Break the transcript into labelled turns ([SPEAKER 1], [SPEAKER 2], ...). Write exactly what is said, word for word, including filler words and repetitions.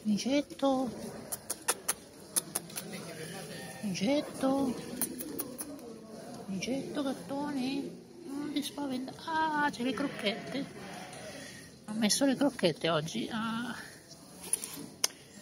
[SPEAKER 1] Micetto, Micetto, Micetto gattone, non ti spaventare. Ah, c'è le crocchette. Ha messo le crocchette oggi. Ah.